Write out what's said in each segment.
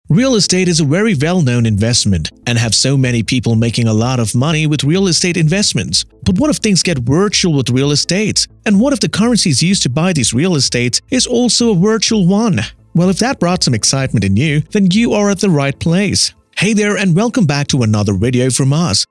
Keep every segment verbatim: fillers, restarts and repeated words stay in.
Real estate is a very well-known investment and have so many people making a lot of money with real estate investments. But what if things get virtual with real estate? And what if the currencies used to buy these real estates is also a virtual one? Well, if that brought some excitement in you, then you are at the right place. Hey there and welcome back to another video from us.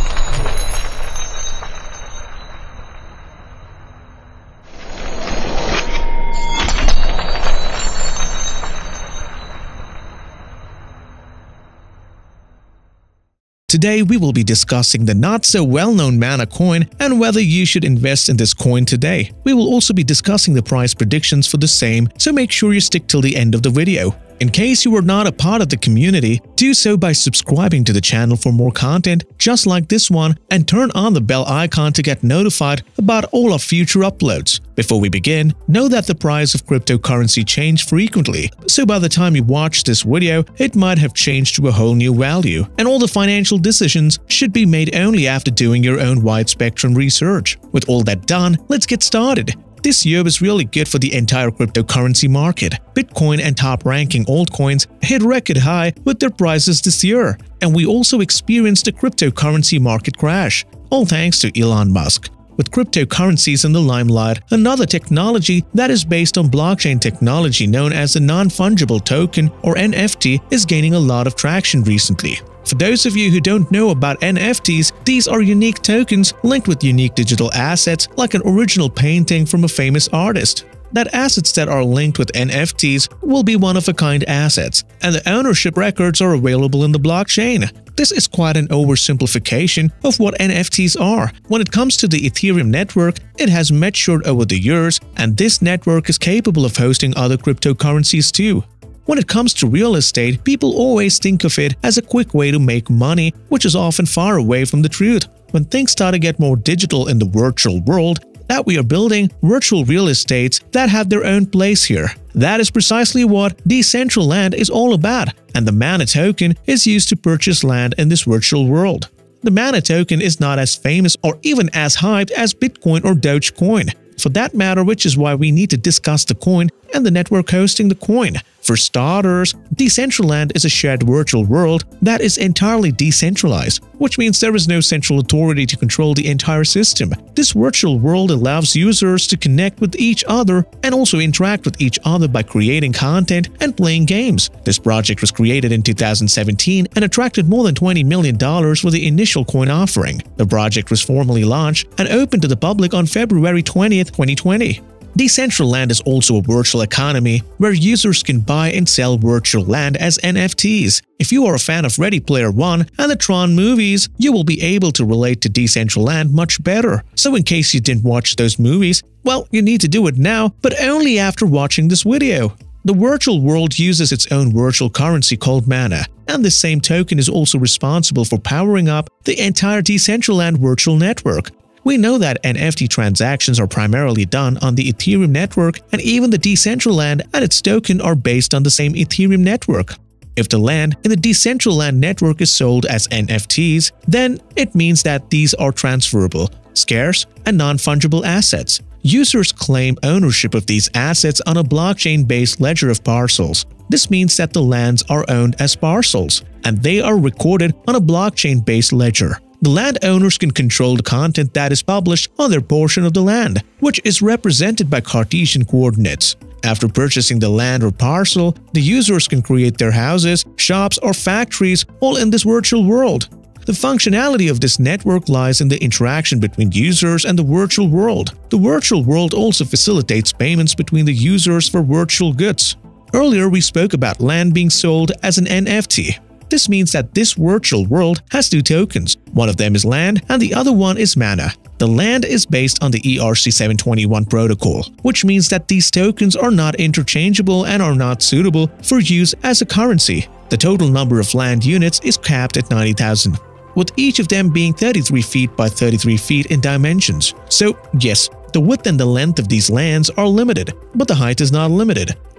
Today, we will be discussing the not-so-well-known Mana coin and whether you should invest in this coin today. We will also be discussing the price predictions for the same, so make sure you stick till the end of the video. In case you are not a part of the community, do so by subscribing to the channel for more content just like this one and turn on the bell icon to get notified about all our future uploads. Before we begin, know that the price of cryptocurrency changes frequently, so by the time you watch this video, it might have changed to a whole new value, and all the financial decisions should be made only after doing your own wide-spectrum research. With all that done, let's get started. This year was really good for the entire cryptocurrency market. Bitcoin and top-ranking altcoins hit record high with their prices this year, and we also experienced a cryptocurrency market crash, all thanks to Elon Musk. With cryptocurrencies in the limelight, another technology that is based on blockchain technology known as a non-fungible token or N F T is gaining a lot of traction recently. For those of you who don't know about N F Ts, these are unique tokens linked with unique digital assets like an original painting from a famous artist. That assets that are linked with N F Ts will be one-of-a-kind assets, and the ownership records are available in the blockchain. This is quite an oversimplification of what N F Ts are. When it comes to the Ethereum network, it has matured over the years, and this network is capable of hosting other cryptocurrencies too. When it comes to real estate, people always think of it as a quick way to make money, which is often far away from the truth. When things start to get more digital in the virtual world, that we are building virtual real estates that have their own place here. That is precisely what Decentraland is all about, and the Mana token is used to purchase land in this virtual world. The Mana token is not as famous or even as hyped as Bitcoin or Dogecoin, for that matter, which is why we need to discuss the coin and the network hosting the coin. For starters, Decentraland is a shared virtual world that is entirely decentralized, which means there is no central authority to control the entire system. This virtual world allows users to connect with each other and also interact with each other by creating content and playing games. This project was created in two thousand seventeen and attracted more than twenty million dollars for the initial coin offering. The project was formally launched and opened to the public on February twentieth, twenty twenty. Decentraland is also a virtual economy where users can buy and sell virtual land as N F Ts. If you are a fan of Ready Player One and the Tron movies, you will be able to relate to Decentraland much better. So in case you didn't watch those movies, well, you need to do it now, but only after watching this video. The virtual world uses its own virtual currency called Mana, and this same token is also responsible for powering up the entire Decentraland virtual network. We know that N F T transactions are primarily done on the Ethereum network, and even the Decentraland and its token are based on the same Ethereum network. If the land in the Decentraland network is sold as N F Ts, then it means that these are transferable, scarce, and non-fungible assets. Users claim ownership of these assets on a blockchain-based ledger of parcels. This means that the lands are owned as parcels, and they are recorded on a blockchain-based ledger. The landowners can control the content that is published on their portion of the land, which is represented by Cartesian coordinates. After purchasing the land or parcel, the users can create their houses, shops, or factories all in this virtual world. The functionality of this network lies in the interaction between users and the virtual world. The virtual world also facilitates payments between the users for virtual goods. Earlier, we spoke about land being sold as an N F T. This means that this virtual world has two tokens. One of them is land and the other one is Mana. The land is based on the E R C seven twenty-one protocol, which means that these tokens are not interchangeable and are not suitable for use as a currency. The total number of land units is capped at ninety thousand, with each of them being thirty-three feet by thirty-three feet in dimensions. So yes, the width and the length of these lands are limited, but the height is not limited.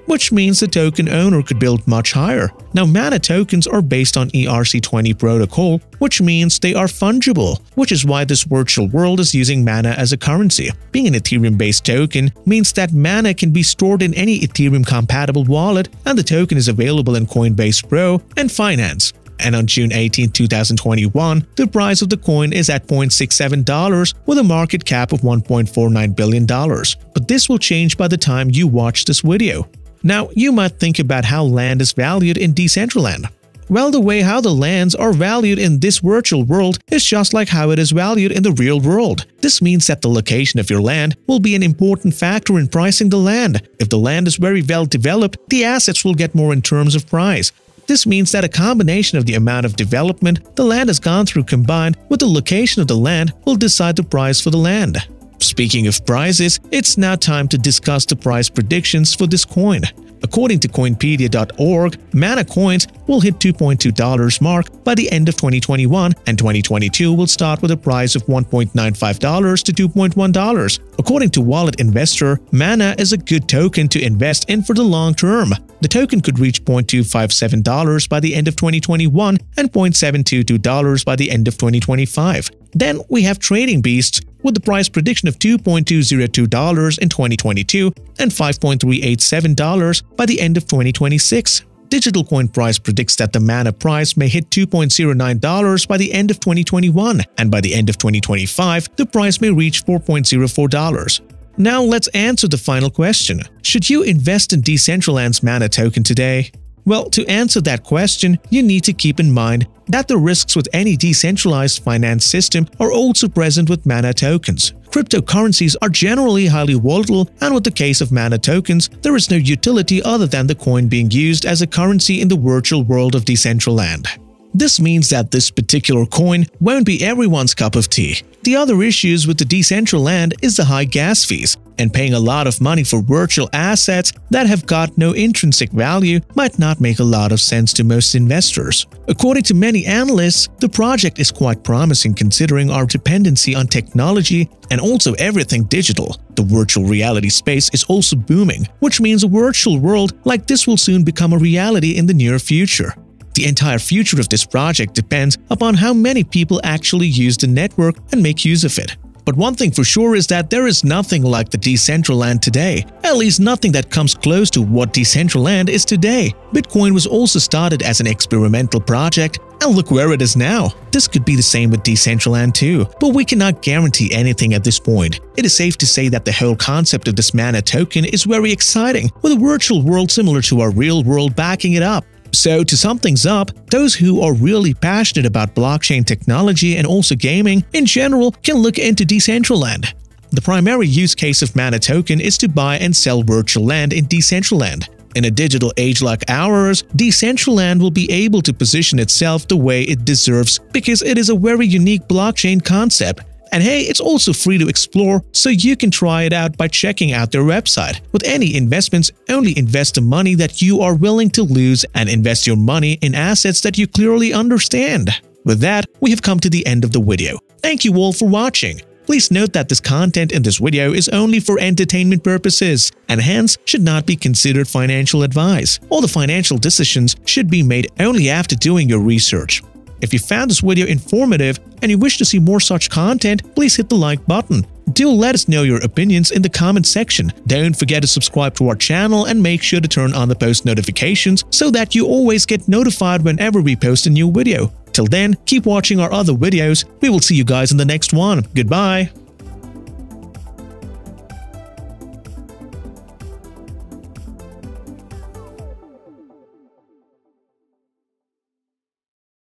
which means the token owner could build much higher. Now, Mana tokens are based on E R C twenty protocol, which means they are fungible, which is why this virtual world is using Mana as a currency. Being an Ethereum-based token means that Mana can be stored in any Ethereum-compatible wallet, and the token is available in Coinbase Pro and Finance. And on June eighteenth two thousand twenty-one, the price of the coin is at zero point six seven dollars with a market cap of one point four nine billion dollars. But this will change by the time you watch this video. Now, you might think about how land is valued in Decentraland. Well, the way how the lands are valued in this virtual world is just like how it is valued in the real world. This means that the location of your land will be an important factor in pricing the land. If the land is very well developed, the assets will get more in terms of price. This means that a combination of the amount of development the land has gone through combined with the location of the land will decide the price for the land. Speaking of prices, it's now time to discuss the price predictions for this coin. According to Coinpedia dot org, Mana coins will hit two point two dollars mark by the end of twenty twenty-one, and twenty twenty-two will start with a price of one point nine five dollars to two point one dollars. According to Wallet Investor, Mana is a good token to invest in for the long term. The token could reach zero point two five seven dollars by the end of twenty twenty-one and zero point seven two two dollars by the end of twenty twenty-five. Then we have Trading Beasts with the price prediction of two point two zero two dollars in twenty twenty-two and five point three eight seven dollars by the end of twenty twenty-six. Digital Coin Price predicts that the Mana price may hit two point zero nine dollars by the end of twenty twenty-one, and by the end of twenty twenty-five, the price may reach four point zero four dollars. Now let's answer the final question. Should you invest in Decentraland's Mana token today? Well, to answer that question, you need to keep in mind that the risks with any decentralized finance system are also present with Mana tokens. Cryptocurrencies are generally highly volatile, and with the case of Mana tokens, there is no utility other than the coin being used as a currency in the virtual world of Decentraland. This means that this particular coin won't be everyone's cup of tea. The other issues with the Decentraland is the high gas fees, and paying a lot of money for virtual assets that have got no intrinsic value might not make a lot of sense to most investors. According to many analysts, the project is quite promising considering our dependency on technology and also everything digital. The virtual reality space is also booming, which means a virtual world like this will soon become a reality in the near future. The entire future of this project depends upon how many people actually use the network and make use of it. But one thing for sure is that there is nothing like the Decentraland today, at least nothing that comes close to what Decentraland is today. Bitcoin was also started as an experimental project, and look where it is now. This could be the same with Decentraland too, but we cannot guarantee anything at this point. It is safe to say that the whole concept of this Mana token is very exciting, with a virtual world similar to our real world backing it up. So, to sum things up, those who are really passionate about blockchain technology and also gaming in general can look into Decentraland. The primary use case of Mana token is to buy and sell virtual land in Decentraland. In a digital age like ours, Decentraland will be able to position itself the way it deserves because it is a very unique blockchain concept. And hey, it's also free to explore, so you can try it out by checking out their website. With any investments, only invest the money that you are willing to lose and invest your money in assets that you clearly understand. With that, we have come to the end of the video. Thank you all for watching. Please note that this content in this video is only for entertainment purposes and hence should not be considered financial advice. All the financial decisions should be made only after doing your research. If you found this video informative and you wish to see more such content, please hit the like button. Do let us know your opinions in the comment section. Don't forget to subscribe to our channel and make sure to turn on the post notifications so that you always get notified whenever we post a new video. Till then, keep watching our other videos. We will see you guys in the next one. Goodbye.